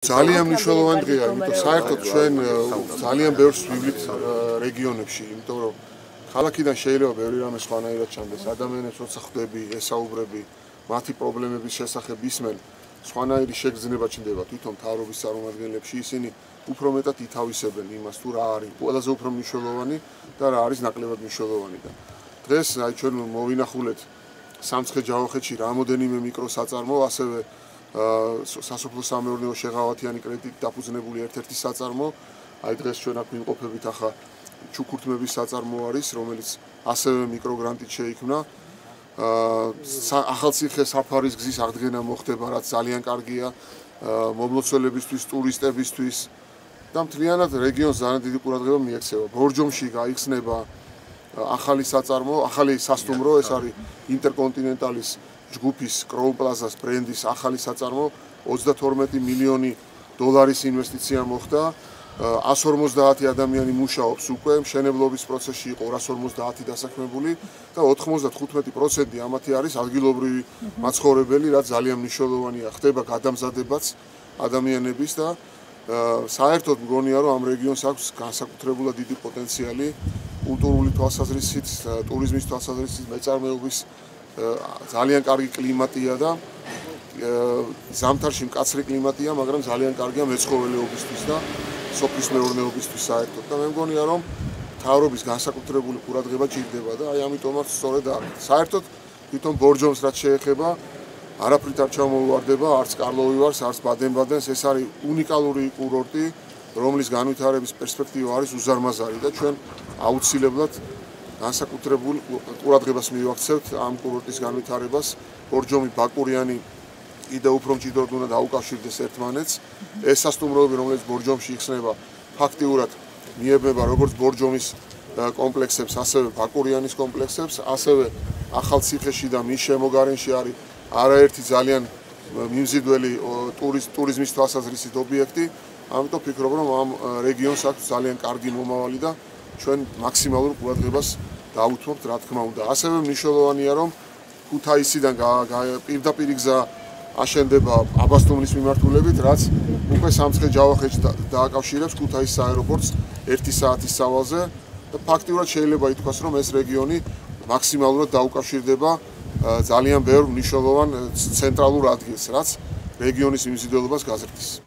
ძალიან მნიშვნელოვანი დღეა, იმიტომ საერთოდ ჩვენ ძალიან ბევრს ვივლით რეგიონებში, იმიტომ რომ ქალაქიდან შეიძლება ბევრი რამე სხვანაირად ჩანდეს. ადამიანებს როცა ხვდები, ესაუბრები, მათი პრობლემების შესახებ ისმენ, სხვანაირი შეგრძნება ჩნდება თვითონ მთავრობის წარმომადგენლებში, ისინი უფრო მეტად ითავისებენ იმას, თუ რა არის ყველაზე უფრო მნიშვნელოვანი და რა არის ნაკლებად მნიშვნელოვანი. და დღეს აი ჩვენ მოვინახულეთ სამცხე-ჯავახეთში რამოდენიმე მიკროსაწარმო, ასევე სასოფლო-სამეურნეო შეღავათიანი კრედიტით დაფუძნებული ერთ-ერთი საწარმო. აი დღეს ჩვენ აქ ვიმყოფებით ახლა ჩუქურთმების საწარმო არის, რომელიც ასევე მიკროგრანტით შეიქმნა. ახალციხე საფარის გზის აღდგენა მოხდება, რაც ძალიან კარგია მომლოცველებისთვის, ტურისტებისთვის და მთლიანად რეგიონს ძალიან დიდი ყურადღება მიექცევა. ბორჯომში გაიხსნება ახალი საწარმო, ახალი სასტუმრო, ეს არის ინტერკონტინენტალის ჯგუფის კროუნპლაზას ბრენდის ახალი საწარმო, 32 მილიონი დოლარის ინვესტიცია მოხდა, 150 ადამიანი მუშაობს უკვე, მშენებლობის პროცესში იყო 150 დასაქმებული და 95% ამათი არის ადგილობრივი მაცხოვრებელი, რაც ძალიან მნიშვნელოვანია, ხდება გადამზადებაც ადამიანების და საერთოდ მგონია, რომ ამ რეგიონს აქვს განსაკუთრებულად დიდი პოტენციალი კულტურული თვალსაზრისით, ტურიზმის თვალსაზრისით, მეწარმეობის ძალიან კარგი კლიმატია და ზამთარში მკაცრი კლიმატია, მაგრამ ძალიან კარგია მეცხოველეობისთვის და სოფლის მეურნეობისთვის საერთოდ და მე მგონია, რომ მთავრობის განსაკუთრებული ყურადღება ჭირდება და აი ამიტომაც სწორედ საერთოდ თვითონ ბორჯომს რაც შეეხება არაფრით არ ჩამოუვარდება, არც კარლოვი-ვარს, არც ბადენ-ბადენს, ეს არის უნიკალური კურორტი, რომლის განვითარების პერსპექტივა არის უზარმაზარი და ჩვენ აუცილებლად განსაკუთრებულ ყურადღებას მივაქცევთ ამ კურორტის განვითარებას. ბორჯომი, ბაკურიანი კიდევ უფრო მჭიდროდ უნდა დაუკავშირდეს ერთმანეთს. ეს სასტუმროები, რომელიც ბორჯომში იხსნება, ფაქტიურად მიებნება როგორც ბორჯომის კომპლექსებს, ასევე ბაკურიანის კომპლექსებს, ასევე ახალციხეში და მის შემოგარენში არის არაერთი ძალიან მიმზიდველი ტურიზმის თვალსაზრისით ობიექტი. ამიტომ ვფიქრობ, რომ ამ რეგიონს აქვს ძალიან კარგი მომავალი და ჩვენ მაქსიმალურ ყურადღებას დავუთმობთ, რა თქმა უნდა. ასევე მნიშვნელოვანია, რომ ქუთაისიდან პირდაპირ გზა აშენდება აბასთუმნის მიმართულებით, რაც უკვე სამცხე-ჯავახეთს დააკავშირებს ქუთაისის აეროპორტს 1 საათის სავალზე და ფაქტიურად შეიძლება ითქვას, რომ ეს რეგიონი მაქსიმალურად დაუკავშირდება ძალიან ბევრ მნიშვნელოვან ცენტრალურ ადგილს, რაც რეგიონის მიმზიდველობას გაზრდის.